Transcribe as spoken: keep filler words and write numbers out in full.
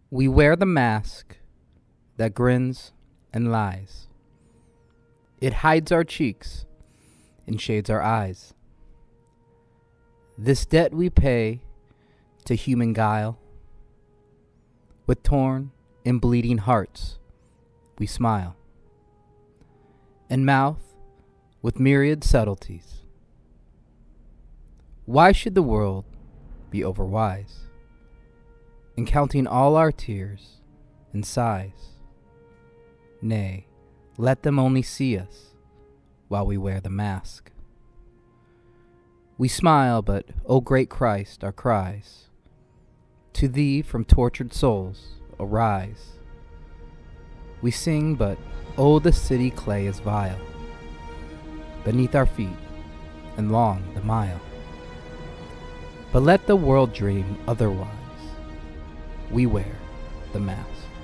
We wear the mask that grins and lies. It hides our cheeks and shades our eyes. This debt we pay to human guile. With torn and bleeding hearts we smile, and mouth with myriad subtleties. Why should the world be overwise in counting all our tears and sighs? Nay, let them only see us while we wear the mask. We smile, but, O great Christ, our cries to thee from tortured souls arise. We sing, but, oh, the city clay is vile beneath our feet, and long the mile. But let the world dream otherwise. We wear the mask.